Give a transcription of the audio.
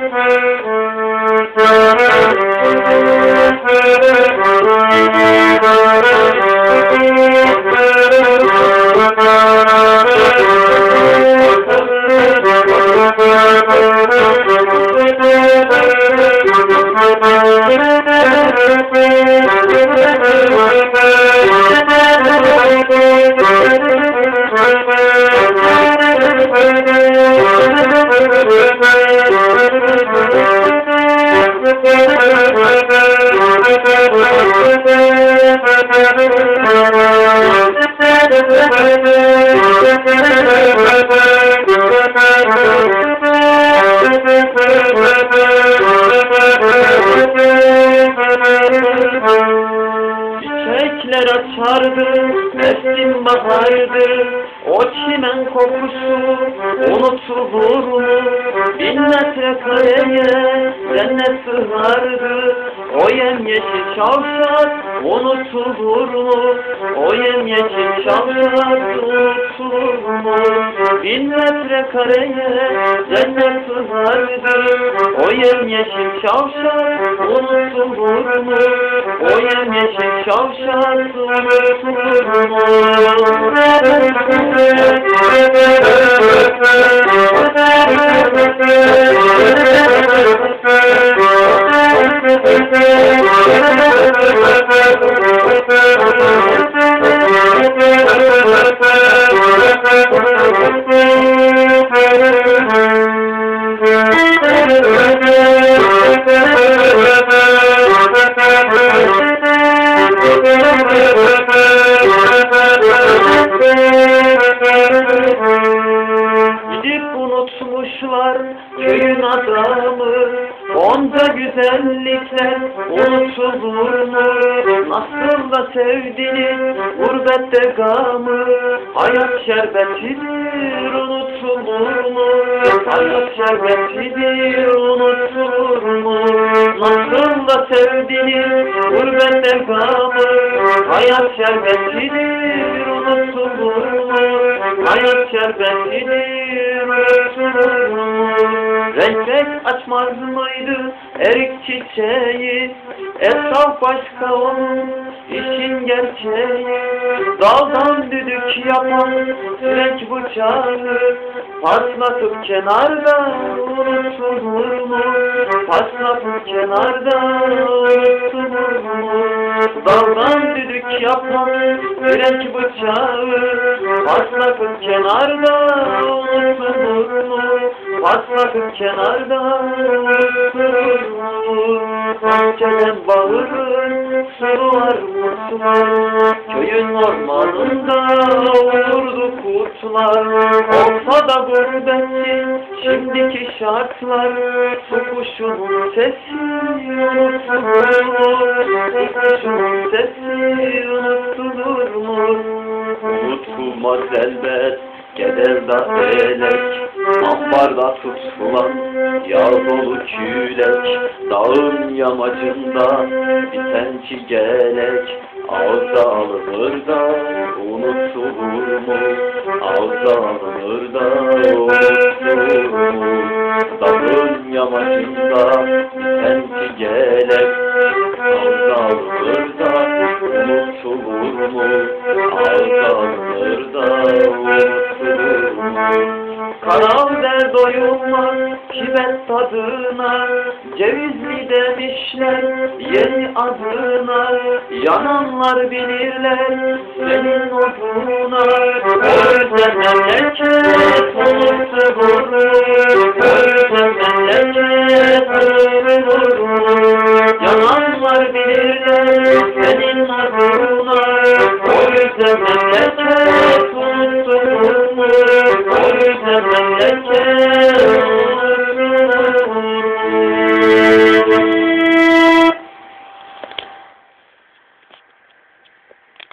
Çiçekler açardı, mevsim bahardı, o çimen kokusu unutulur mu? 1000 metrekareye cennet sığardı, o yemyeşil çavşat unutulur mu? O yemyeşil çavşat unutulur mu? 1000 metrekareye cennet sığardı, o yemyeşil çavşat unutulur mu? O yemyeşil çavşat unutulur mu? Gidip unutmuşlar köyün adamı, onca güzellikler unutulur mu? Nasıl da sevdiniz gurbette gamı, hayat şerbetidir unutulur mu? Hayat şerbetidir unutulur mu? Nasıl da sevdiniz gurbette gamı, hayat şerbetidir unutulur mu? Hayat şerbetidir unutulur mu? Renk renk açmaz mıydı erik çiçeği? Esnaf başka onun işin gerçeği. Daldan düdük yapan süreç bıçağı patlatıp kenarda unutulur mu? Patlatıp kenarda unutulur mu? Daldan düdük yapan süreç bıçağı patlatıp kenarda unutulur mu? Patlatıp kenarda unutulur mu? Bahçeden bağırır sular mutlar, köyün ormanında olurdu kurtlar. Olsa da gurbetin şimdiki şartlar, su kuşunun sesi unutulur mu? Su kuşunun sesi unutulur mu? Unutulmaz elbet Kederda felek, ambarda tutulan yağ dolu külek, dağın yamacında biten çigelek, ağza alınır da unutulur mu? Ağza alınır da unutulur mu? Dağın yamacında biten çigelek, ağza alınır da unutulur mu? Ağza alınır da unutulur mu? Karal der doyulmaz kibet tadına, cevizli demişler yeni adına. Yananlar bilirler senin oduna, ölse memleket unutulur mu? Ölse memleket unutulur mu? Yananlar bilirler senin adına, ölse memleket unutulur mu? Ölse memleket